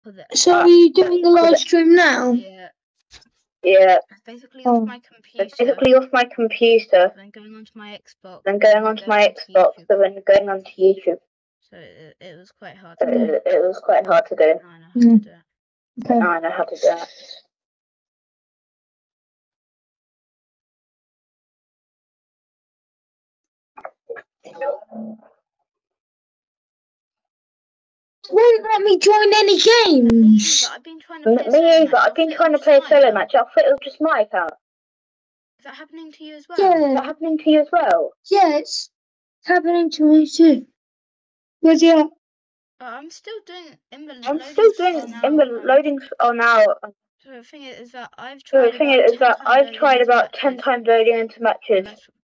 So are you doing a live stream now? Yeah. Yeah. It's basically off my computer. It's basically off my computer. Then going onto my Xbox. Then going onto my Xbox. And then going onto YouTube. So it was quite hard to do. It was quite hard to do. Now I know how to do it. Okay. Now I know how to do it. Won't let me join any games. I've been trying to play I've been trying to play a solo match. I thought it was just my account. Is that happening to you as well? Yeah. Is that happening to you as well? Yeah, it's happening to me too. But yeah. I'm still doing invalid loadings on our. So the thing is that I've tried about 10 times loading into matches.